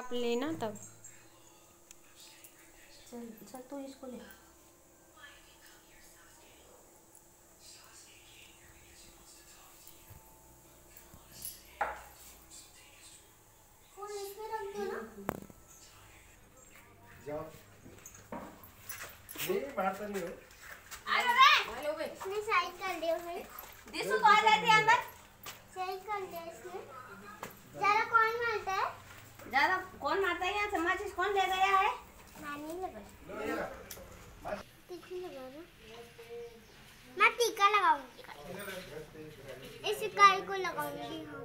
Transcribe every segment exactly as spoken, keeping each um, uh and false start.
आप लेना तब। चल चल तू इसको ले। जाओ नहीं मारता नहीं हो। आ लो बे हेलो बे इसने साइड कर दिया भाई। दिसू तो आ जाती है अंदर। साइड कर दिया इसने। ज्यादा कौन मारता है? ज्यादा कौन मारता है? यहाँ से माचिस कौन ले गया है? मैं नहीं लगा। टीका लगा ना। मैं टीका लगाऊंगी। इस गाय को लगाऊंगी यहाँ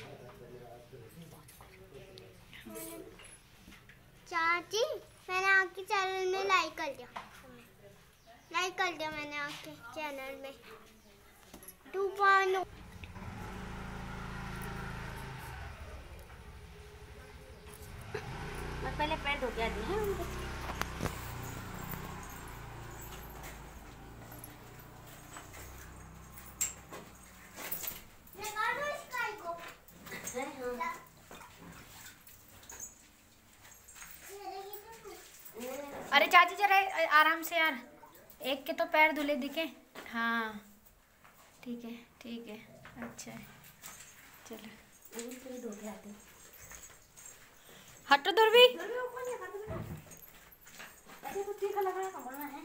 पे। चाची मैंने आपके चैनल में लाइक कर दिया। लाइक कर दिया मैंने आपके चैनल में। टू पॉइंट मैं पहले पैर धो के आती हूँ उनको। लगा दो इस गाय को। अरे चाची जरा आराम से यार, एक के तो पैर धुले दिखे। हाँ ठीक है ठीक है, अच्छा है चलो धो के आती हूँ। हटो दूर भी। ऐसे तो टीका लगाना कमरना है।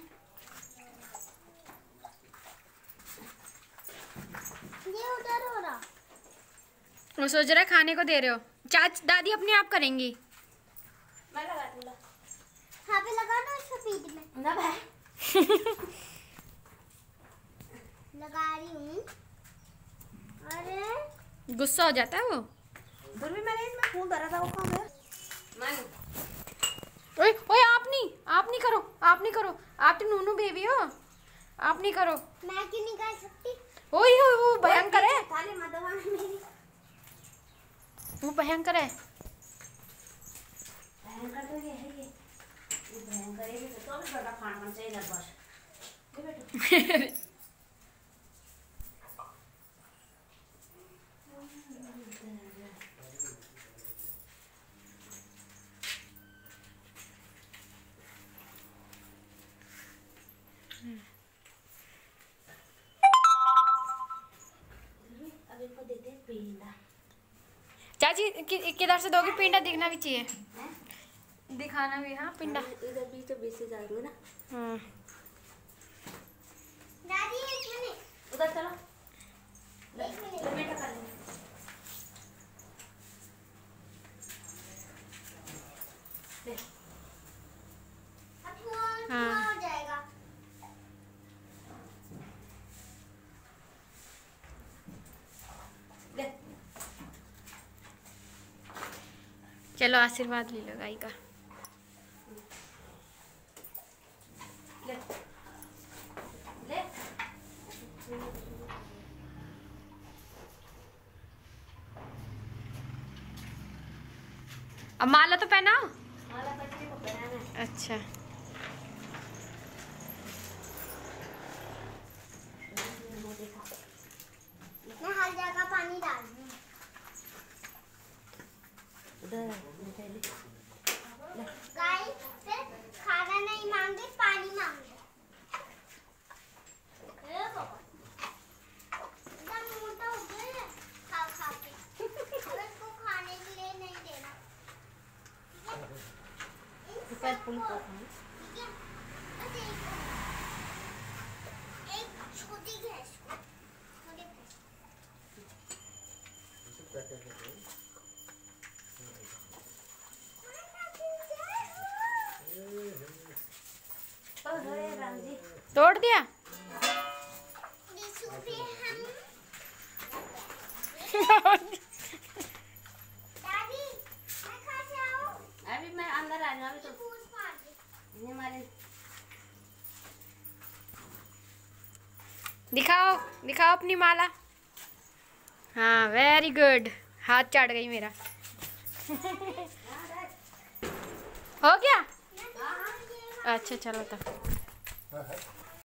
ये उधर हो रहा। वो सोच रहा है खाने को दे रहे हो। चाच दादी अपने आप करेंगी। मैं लगा दूँगा। हाँ पे लगा दो इसको पीठ में। ना भाई लगा रही हूँ। अरे गुस्सा हो जाता है वो। दूर भी मैंने इसमें फूल भरा था, वो कहाँ गया? मांग। ओए ओए आप नहीं आप नहीं करो, आप नहीं करो, आप तो नूनू बेबी हो, आप नहीं करो। मैं क्यों नहीं कर सकती? ओए ओए वो भयंकर है, थाली मत दबा मेरी। वो भयंकर है। भयंकर तो ये है ये। ये भयंकर है, ये तो भी बड़ा खाना चाहिए ना बस। ये बेटो। अब इनको देते हैं पिंडा। चाची कि, किधर से दोगे? पिंडा दिखना भी चाहिए, दिखाना भी। हाँ पिंडा इधर बीच बीच से जा रही हो ना। हाँ दादी एक मिनट उधर चलो। एक मिनट बेटा कर ले। ले अब थोड़ा हाँ। हो जाएगा। ले चलो आशीर्वाद ले लो गाय का। ले ले अब माला तो पहनाओ। माला बच्चे को पहनाना है। अच्छा वो देखा। मैं हर जगह पानी डाल दूँ। उधर पहले गाय फिर खाना नहीं मांगे, पानी मांगे। ए बाबा, एकदम मोटा हो गया है खा खा के। अब इसको खाने के लिए नहीं देना। ठीक है? पैर फुल कर दूँ। ठीक है? बस एक एक छोटी भैंस को, छोटी भैंस। अरे राम जी तोड़ दिया। दिसू पे हम दादी मैं कहाँ से आऊँ? अभी मैं अंदर आ जाऊँ। अभी तो पूछ मार दे। ये हमारे दिखाओ दिखाओ अपनी माला। हाँ वेरी गुड, हाथ चाट गई मेरा। हो गया? अच्छा चलो तब।